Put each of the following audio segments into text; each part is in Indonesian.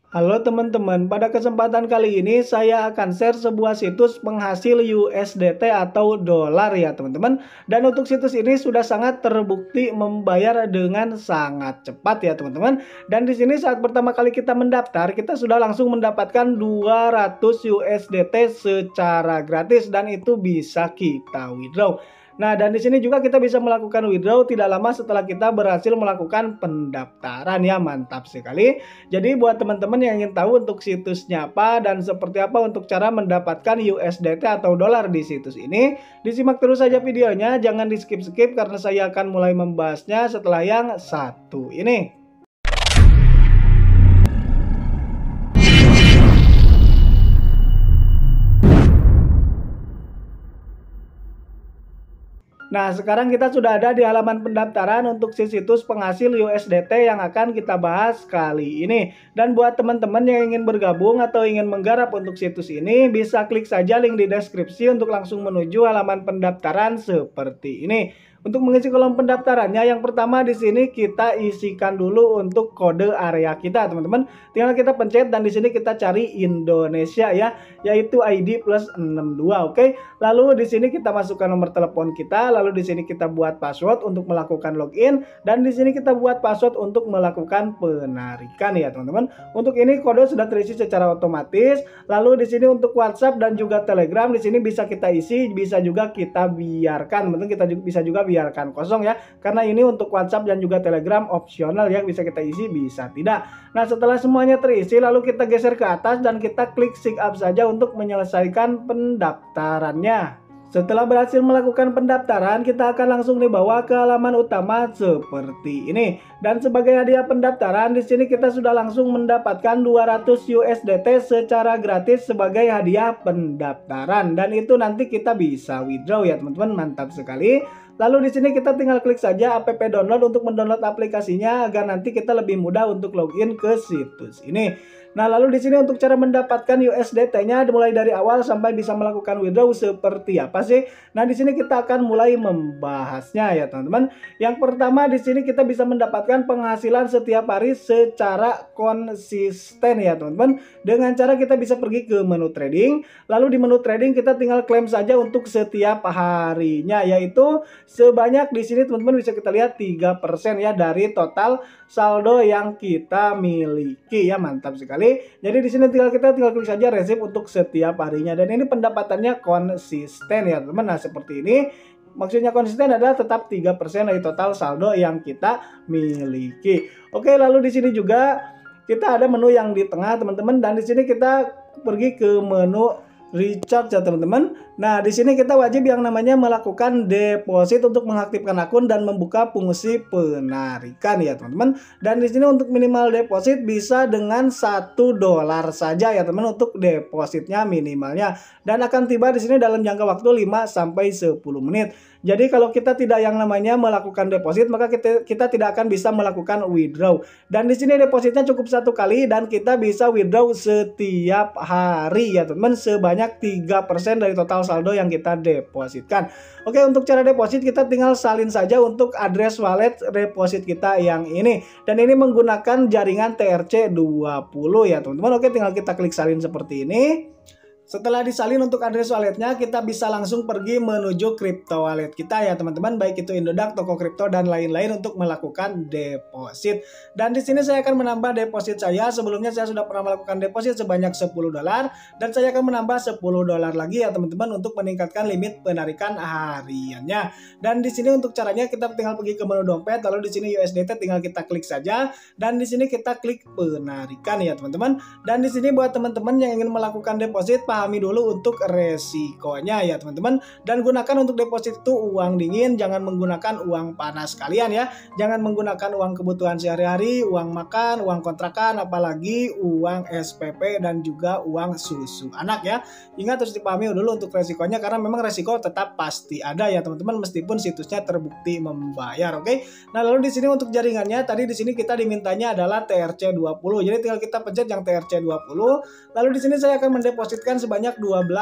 Halo teman-teman, pada kesempatan kali ini saya akan share sebuah situs penghasil USDT atau dolar ya teman-teman. Dan untuk situs ini sudah sangat terbukti membayar dengan sangat cepat ya teman-teman. Dan di sini saat pertama kali kita mendaftar, kita sudah langsung mendapatkan 200 USDT secara gratis dan itu bisa kita withdraw. Nah, dan di sini juga kita bisa melakukan withdraw tidak lama setelah kita berhasil melakukan pendaftaran ya, mantap sekali. Jadi buat teman-teman yang ingin tahu untuk situsnya apa dan seperti apa untuk cara mendapatkan USDT atau dolar di situs ini, disimak terus saja videonya, jangan di skip-skip karena saya akan mulai membahasnya setelah yang satu ini. Nah, sekarang kita sudah ada di halaman pendaftaran untuk si situs penghasil USDT yang akan kita bahas kali ini. Dan buat teman-teman yang ingin bergabung atau ingin menggarap untuk situs ini, bisa klik saja link di deskripsi untuk langsung menuju halaman pendaftaran seperti ini. Untuk mengisi kolom pendaftarannya, yang pertama di sini kita isikan dulu untuk kode area kita, teman-teman. Tinggal kita pencet dan di sini kita cari Indonesia ya, yaitu ID plus 62, oke. Lalu di sini kita masukkan nomor telepon kita, lalu di sini kita buat password untuk melakukan login dan di sini kita buat password untuk melakukan penarikan ya, teman-teman. Untuk ini kode sudah terisi secara otomatis. Lalu di sini untuk WhatsApp dan juga Telegram di sini bisa kita isi, bisa juga kita biarkan, teman-teman. Kita bisa juga biarkan kosong ya, karena ini untuk WhatsApp dan juga Telegram opsional ya, bisa kita isi bisa tidak. Nah, setelah semuanya terisi lalu kita geser ke atas dan kita klik sign up saja untuk menyelesaikan pendaftarannya. Setelah berhasil melakukan pendaftaran, kita akan langsung dibawa ke halaman utama seperti ini. Dan sebagai hadiah pendaftaran, di sini kita sudah langsung mendapatkan 200 USDT secara gratis sebagai hadiah pendaftaran. Dan itu nanti kita bisa withdraw ya teman-teman, mantap sekali. Lalu di sini kita tinggal klik saja app download untuk mendownload aplikasinya agar nanti kita lebih mudah untuk login ke situs ini. Nah, lalu di sini untuk cara mendapatkan USDT-nya dimulai dari awal sampai bisa melakukan withdraw seperti apa sih? Nah, di sini kita akan mulai membahasnya ya, teman-teman. Yang pertama di sini kita bisa mendapatkan penghasilan setiap hari secara konsisten ya, teman-teman. Dengan cara kita bisa pergi ke menu trading, lalu di menu trading kita tinggal klaim saja untuk setiap harinya, yaitu sebanyak di sini teman-teman bisa kita lihat 3% ya dari total saldo yang kita miliki ya, mantap sekali. Jadi di sini kita tinggal klik saja resip untuk setiap harinya dan ini pendapatannya konsisten ya teman-teman. Nah, seperti ini. Maksudnya konsisten adalah tetap 3% dari total saldo yang kita miliki. Oke, lalu di sini juga kita ada menu yang di tengah teman-teman dan di sini kita pergi ke menu recharge ya teman-teman. Nah, di sini kita wajib yang namanya melakukan deposit untuk mengaktifkan akun dan membuka fungsi penarikan ya teman-teman. Dan di sini untuk minimal deposit bisa dengan $1 saja ya teman untuk depositnya minimalnya. Dan akan tiba di sini dalam jangka waktu 5 sampai 10 menit. Jadi kalau kita tidak yang namanya melakukan deposit, maka kita tidak akan bisa melakukan withdraw. Dan di sini depositnya cukup 1 kali dan kita bisa withdraw setiap hari ya teman-teman, sebanyak 3% dari total saldo yang kita depositkan. Oke, untuk cara deposit kita tinggal salin saja untuk address wallet deposit kita yang ini. Dan ini menggunakan jaringan TRC20 ya teman-teman. Oke, tinggal kita klik salin seperti ini. Setelah disalin untuk address walletnya, kita bisa langsung pergi menuju crypto wallet kita ya teman-teman, baik itu Indodax, toko kripto dan lain-lain untuk melakukan deposit. Dan di sini saya akan menambah deposit saya. Sebelumnya saya sudah pernah melakukan deposit sebanyak $10 dan saya akan menambah $10 lagi ya teman-teman untuk meningkatkan limit penarikan hariannya. Dan di sini untuk caranya kita tinggal pergi ke menu dompet, lalu di sini USDT tinggal kita klik saja dan di sini kita klik penarikan ya teman-teman. Dan di sini buat teman-teman yang ingin melakukan deposit, pahami dulu untuk resikonya ya teman-teman, dan gunakan untuk deposit itu uang dingin, jangan menggunakan uang panas kalian ya, jangan menggunakan uang kebutuhan sehari-hari, uang makan, uang kontrakan, apalagi uang SPP dan juga uang susu anak ya. Ingat harus dipahami dulu untuk resikonya karena memang resiko tetap pasti ada ya teman-teman meskipun situsnya terbukti membayar. Oke. Nah, lalu di sini untuk jaringannya tadi di sini kita dimintanya adalah TRC20. Jadi tinggal kita pencet yang TRC20. Lalu di sini saya akan mendepositkan sebanyak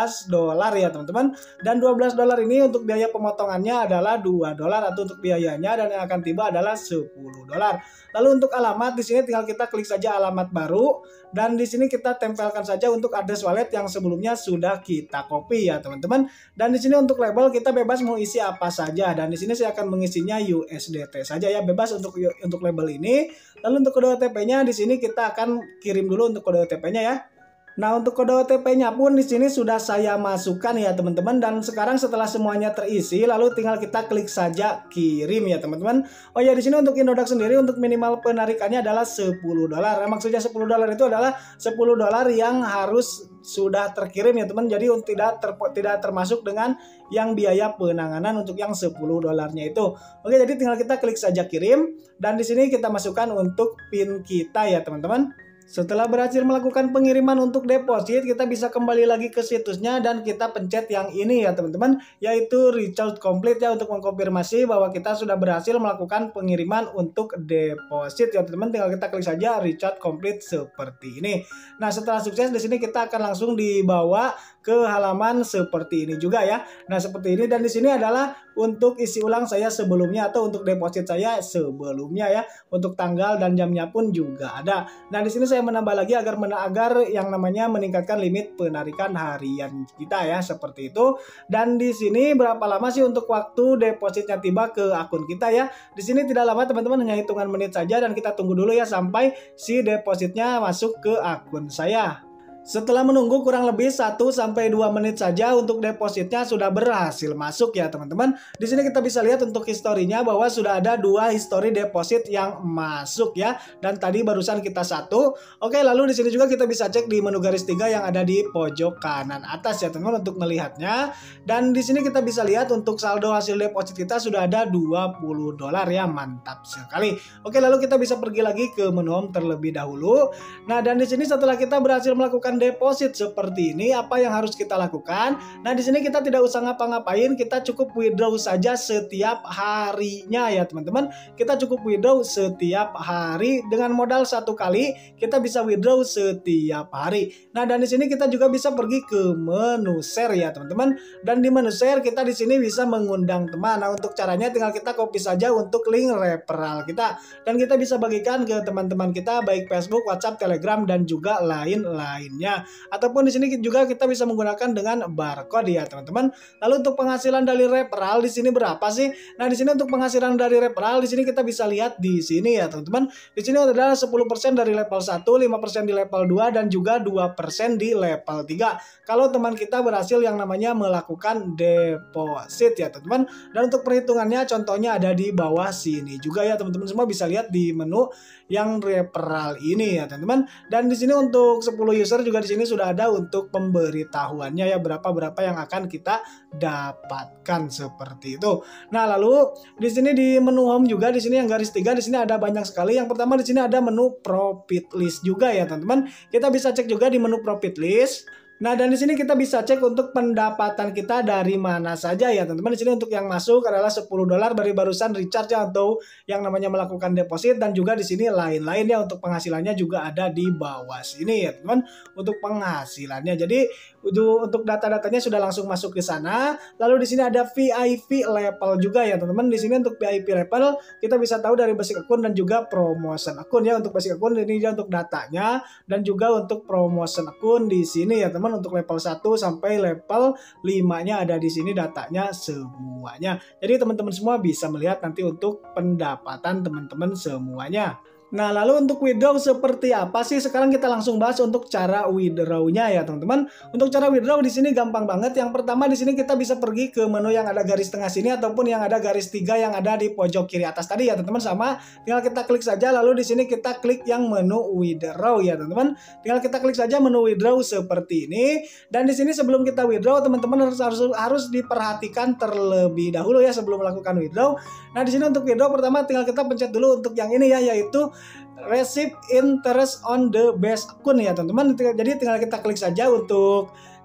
$12 ya teman-teman. Dan $12 ini untuk biaya pemotongannya adalah $2 atau untuk biayanya, dan yang akan tiba adalah $10. Lalu untuk alamat di sini tinggal kita klik saja alamat baru, dan di sini kita tempelkan saja untuk address wallet yang sebelumnya sudah kita copy ya teman-teman. Dan di sini untuk label kita bebas mau isi apa saja, dan di sini saya akan mengisinya USDT saja ya, bebas untuk label ini. Lalu untuk kode OTP-nya di sini kita akan kirim dulu untuk kode OTP-nya ya. Nah, untuk kode OTP-nya pun di sini sudah saya masukkan ya teman-teman, dan sekarang setelah semuanya terisi lalu tinggal kita klik saja kirim ya teman-teman. Oh ya, di sini untuk Indodax sendiri untuk minimal penarikannya adalah $10. Maksudnya $10 itu adalah $10 yang harus sudah terkirim ya teman. Jadi tidak termasuk dengan yang biaya penanganan untuk yang $10-nya itu. Oke, jadi tinggal kita klik saja kirim, dan di sini kita masukkan untuk PIN kita ya teman-teman. Setelah berhasil melakukan pengiriman untuk deposit, kita bisa kembali lagi ke situsnya dan kita pencet yang ini ya teman-teman, yaitu recharge complete ya, untuk mengkonfirmasi bahwa kita sudah berhasil melakukan pengiriman untuk deposit ya teman-teman. Tinggal kita klik saja recharge complete seperti ini. Nah, setelah sukses di sini kita akan langsung dibawa ke halaman seperti ini juga ya. Nah, seperti ini, dan di sini adalah untuk isi ulang saya sebelumnya atau untuk deposit saya sebelumnya ya. Untuk tanggal dan jamnya pun juga ada. Nah, di sini saya menambah lagi agar yang namanya meningkatkan limit penarikan harian kita ya, seperti itu. Dan di sini berapa lama sih untuk waktu depositnya tiba ke akun kita ya? Di sini tidak lama teman-teman, hanya hitungan menit saja, dan kita tunggu dulu ya sampai si depositnya masuk ke akun saya. Setelah menunggu kurang lebih 1-2 menit saja, untuk depositnya sudah berhasil masuk ya teman-teman. Di sini kita bisa lihat untuk historinya bahwa sudah ada 2 histori deposit yang masuk ya. Dan tadi barusan kita 1. Oke, lalu di sini juga kita bisa cek di menu garis 3 yang ada di pojok kanan atas ya teman-teman untuk melihatnya. Dan di sini kita bisa lihat untuk saldo hasil deposit kita sudah ada $20 ya, mantap sekali. Oke, lalu kita bisa pergi lagi ke menu home terlebih dahulu. Nah, dan di sini setelah kita berhasil melakukan deposit seperti ini, apa yang harus kita lakukan? Nah, di sini kita tidak usah ngapa-ngapain, kita cukup withdraw saja setiap harinya ya teman-teman. Kita cukup withdraw setiap hari dengan modal 1 kali, kita bisa withdraw setiap hari. Nah, dan di sini kita juga bisa pergi ke menu share ya teman-teman. Dan di menu share kita di sini bisa mengundang teman. Nah, untuk caranya tinggal kita copy saja untuk link referral kita, dan kita bisa bagikan ke teman-teman kita baik Facebook, WhatsApp, Telegram, dan juga lain-lainnya. Ataupun di sini juga kita bisa menggunakan dengan barcode ya teman-teman. Lalu untuk penghasilan dari referral di sini berapa sih? Nah, di sini untuk penghasilan dari referral di sini kita bisa lihat di sini ya teman-teman. Di sini adalah 10% dari level 1, 5% di level 2, dan juga 2% di level 3. Kalau teman kita berhasil yang namanya melakukan deposit ya teman-teman. Dan untuk perhitungannya contohnya ada di bawah sini juga ya teman-teman, semua bisa lihat di menu yang referral ini ya teman-teman. Dan di sini untuk 10 user juga di sini sudah ada untuk pemberitahuannya ya, berapa yang akan kita dapatkan seperti itu. Nah, lalu di sini di menu home juga di sini yang garis 3 di sini ada banyak sekali. Yang pertama di sini ada menu profit list juga ya teman-teman. Kita bisa cek juga di menu profit list. Nah, dan di sini kita bisa cek untuk pendapatan kita dari mana saja ya teman-teman. Di sini untuk yang masuk adalah $10 dari barusan recharge atau yang namanya melakukan deposit, dan juga di sini lain-lain ya, untuk penghasilannya juga ada di bawah sini ya teman-teman untuk penghasilannya. Jadi untuk data-datanya sudah langsung masuk ke sana. Lalu di sini ada VIP level juga ya teman-teman. Di sini untuk VIP level kita bisa tahu dari basic akun dan juga promotion akun ya. Untuk basic akun ini dia untuk datanya, dan juga untuk promotion akun di sini ya teman. Untuk level 1 sampai level 5-nya ada di sini datanya semuanya. Jadi teman-teman semua bisa melihat nanti untuk pendapatan teman-teman semuanya. Nah, lalu untuk withdraw seperti apa sih? Sekarang kita langsung bahas untuk cara withdraw-nya ya, teman-teman. Untuk cara withdraw di sini gampang banget. Yang pertama di sini kita bisa pergi ke menu yang ada garis tengah sini ataupun yang ada garis 3 yang ada di pojok kiri atas tadi ya, teman-teman. Sama tinggal kita klik saja, lalu di sini kita klik yang menu withdraw ya, teman-teman. Tinggal kita klik saja menu withdraw seperti ini. Dan di sini sebelum kita withdraw, teman-teman harus diperhatikan terlebih dahulu ya sebelum melakukan withdraw. Nah, di sini untuk withdraw pertama tinggal kita pencet dulu untuk yang ini ya, yaitu receive interest on the base akun ya teman-teman. Jadi tinggal kita klik saja untuk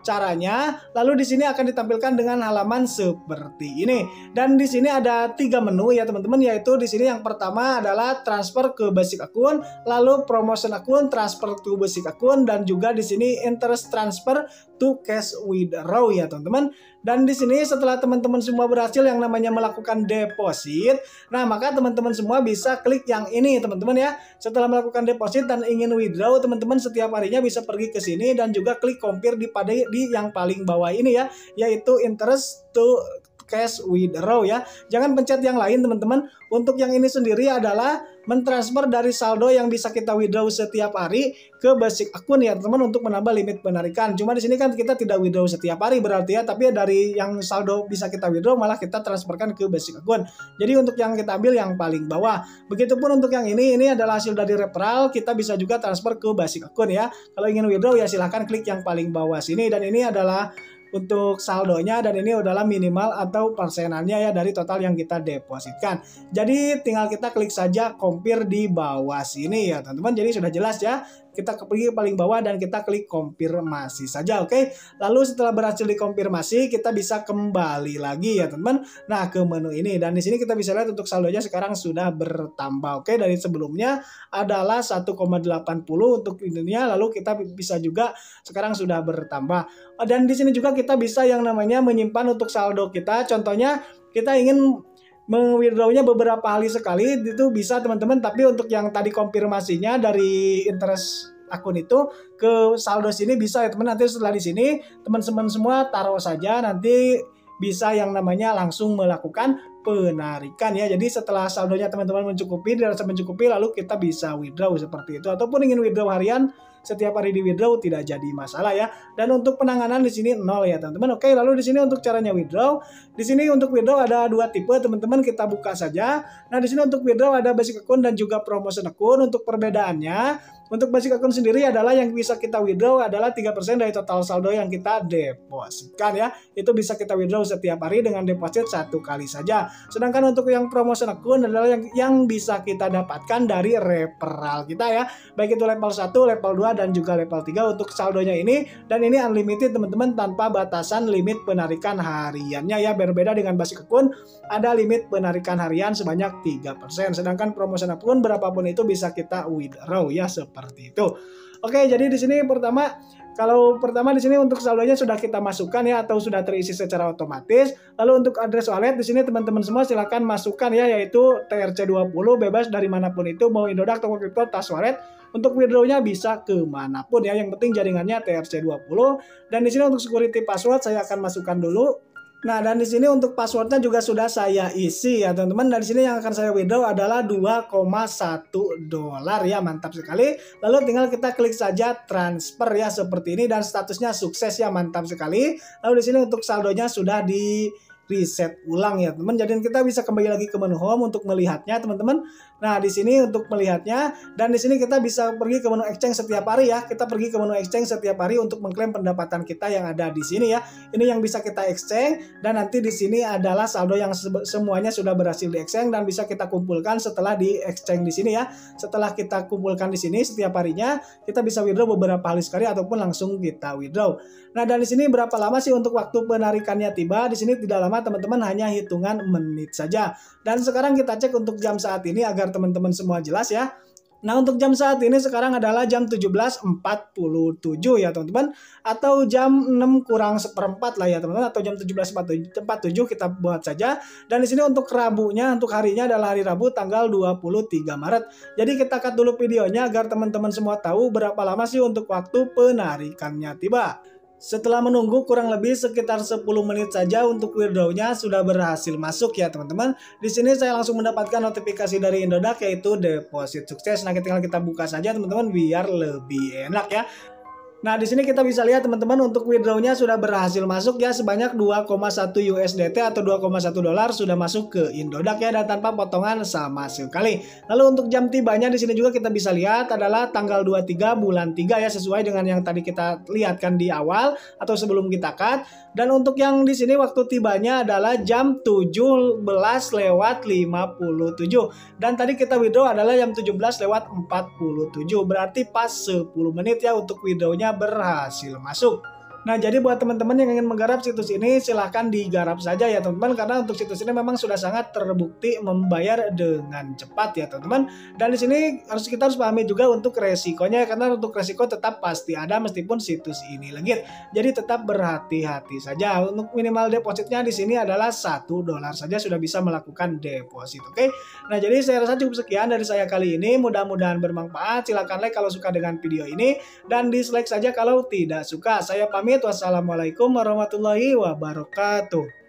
caranya. Lalu di sini akan ditampilkan dengan halaman seperti ini. Dan di sini ada 3 menu ya teman-teman, yaitu di sini yang pertama adalah transfer ke basic akun, lalu promotion akun, transfer to basic akun, dan juga di sini interest transfer to cash withdraw ya teman-teman. Dan di sini setelah teman-teman semua berhasil yang namanya melakukan deposit, nah maka teman-teman semua bisa klik yang ini teman-teman ya. Setelah melakukan deposit dan ingin withdraw, teman-teman setiap harinya bisa pergi ke sini dan juga klik compare di yang paling bawah ini ya, yaitu interest to cash withdraw ya. Jangan pencet yang lain teman-teman. Untuk yang ini sendiri adalah mentransfer dari saldo yang bisa kita withdraw setiap hari ke basic akun ya teman-teman, untuk menambah limit penarikan. Cuma di sini kan kita tidak withdraw setiap hari berarti ya, tapi dari yang saldo bisa kita withdraw malah kita transferkan ke basic akun. Jadi untuk yang kita ambil yang paling bawah. Begitupun untuk yang ini adalah hasil dari referral, kita bisa juga transfer ke basic akun ya. Kalau ingin withdraw ya silahkan klik yang paling bawah sini, dan ini adalah untuk saldonya, dan ini adalah minimal atau persenannya ya dari total yang kita depositkan. Jadi tinggal kita klik saja compare di bawah sini ya teman-teman. Jadi sudah jelas ya. Kita pergi ke paling bawah dan kita klik konfirmasi saja, oke. Lalu setelah berhasil dikonfirmasi, kita bisa kembali lagi ya teman-teman. Nah, ke menu ini, dan di sini kita bisa lihat untuk saldonya sekarang sudah bertambah, oke. Dari sebelumnya adalah 1,80 untuk ininya, lalu kita bisa juga sekarang sudah bertambah. Dan di sini juga kita bisa yang namanya menyimpan untuk saldo kita. Contohnya kita ingin mewithdrawnya beberapa kali sekali, itu bisa teman-teman. Tapi untuk yang tadi konfirmasinya dari interest akun itu ke saldo sini bisa ya teman. Nanti setelah di sini teman-teman semua taruh saja, nanti bisa yang namanya langsung melakukan penarikan ya. Jadi setelah saldonya teman-teman mencukupi, dirasa mencukupi, lalu kita bisa withdraw seperti itu. Ataupun ingin withdraw harian, setiap hari di withdraw tidak jadi masalah ya. Dan untuk penanganan di sini 0 ya teman-teman. Oke, lalu di sini untuk caranya withdraw. Di sini untuk withdraw ada 2 tipe teman-teman, kita buka saja. Nah, di sini untuk withdraw ada basic akun dan juga promotion akun. Untuk perbedaannya, untuk basic akun sendiri adalah yang bisa kita withdraw adalah 3% dari total saldo yang kita depositkan ya. Itu bisa kita withdraw setiap hari dengan deposit 1 kali saja. Sedangkan untuk yang promotion akun adalah yang bisa kita dapatkan dari referral kita ya. Baik itu level 1, level 2, dan juga level 3 untuk saldonya ini. Dan ini unlimited teman-teman, tanpa batasan limit penarikan hariannya ya. Berbeda dengan basic akun, ada limit penarikan harian sebanyak 3%. Sedangkan promotion akun berapapun itu bisa kita withdraw ya, seperti itu. Oke, jadi di sini kalau pertama di sini untuk saldonya sudah kita masukkan ya, atau sudah terisi secara otomatis. Lalu untuk address wallet di sini teman-teman semua silakan masukkan ya, yaitu TRC20, bebas dari manapun itu, mau Indodax, Toko Kripto, Tas Wallet. Untuk withdrawnya bisa kemanapun ya, yang penting jaringannya TRC20. Dan di sini untuk security password saya akan masukkan dulu. Nah, dan di sini untuk passwordnya juga sudah saya isi ya teman-teman. Dan di sini yang akan saya withdraw adalah $2,1 ya, mantap sekali. Lalu tinggal kita klik saja transfer ya, seperti ini, dan statusnya sukses ya, mantap sekali. Lalu di sini untuk saldonya sudah di reset ulang ya teman. Jadi kita bisa kembali lagi ke menu home untuk melihatnya teman-teman. Nah, di sini untuk melihatnya, dan di sini kita bisa pergi ke menu exchange setiap hari ya. Kita pergi ke menu exchange setiap hari untuk mengklaim pendapatan kita yang ada di sini ya. Ini yang bisa kita exchange, dan nanti di sini adalah saldo yang semuanya sudah berhasil di exchange dan bisa kita kumpulkan setelah di exchange di sini ya. Setelah kita kumpulkan di sini setiap harinya, kita bisa withdraw beberapa kali sekali ataupun langsung kita withdraw. Nah, dan di sini berapa lama sih untuk waktu penarikannya tiba? Di sini tidak lama teman-teman, hanya hitungan menit saja. Dan sekarang kita cek untuk jam saat ini agar teman-teman semua jelas ya. Nah, untuk jam saat ini sekarang adalah jam 17.47 ya teman-teman, atau jam 6:04 lah ya teman-teman, atau jam 17.47 kita buat saja. Dan di sini untuk Rabunya, untuk harinya adalah hari Rabu tanggal 23 Maret. Jadi kita cut dulu videonya agar teman-teman semua tahu berapa lama sih untuk waktu penarikannya tiba. Setelah menunggu kurang lebih sekitar 10 menit saja untuk withdrawnya sudah berhasil masuk ya teman-teman. Di sini saya langsung mendapatkan notifikasi dari Indodax yaitu deposit sukses. Nah, tinggal kita buka saja teman-teman biar lebih enak ya. Nah, di sini kita bisa lihat teman-teman untuk withdrawnya sudah berhasil masuk ya, sebanyak 2,1 USDT atau $2,1 sudah masuk ke Indodax ya, dan tanpa potongan sama sekali. Lalu untuk jam tibanya di sini juga kita bisa lihat adalah tanggal 23 bulan 3 ya, sesuai dengan yang tadi kita lihatkan di awal atau sebelum kita cut. Dan untuk yang di sini waktu tibanya adalah jam 17:57 dan tadi kita withdraw adalah jam 17:47. Berarti pas 10 menit ya untuk withdrawnya berhasil masuk. Nah, jadi buat teman-teman yang ingin menggarap situs ini, silahkan digarap saja ya teman-teman, karena untuk situs ini memang sudah sangat terbukti membayar dengan cepat ya teman-teman. Dan di sini kita harus pahami juga untuk resikonya, karena untuk resiko tetap pasti ada meskipun situs ini legit. Jadi tetap berhati-hati saja. Untuk minimal depositnya di sini adalah $1 saja sudah bisa melakukan deposit. Oke. Nah, jadi saya rasa cukup sekian dari saya kali ini. Mudah-mudahan bermanfaat. Silahkan like kalau suka dengan video ini dan dislike saja kalau tidak suka. Saya pamit. Wassalamualaikum warahmatullahi wabarakatuh.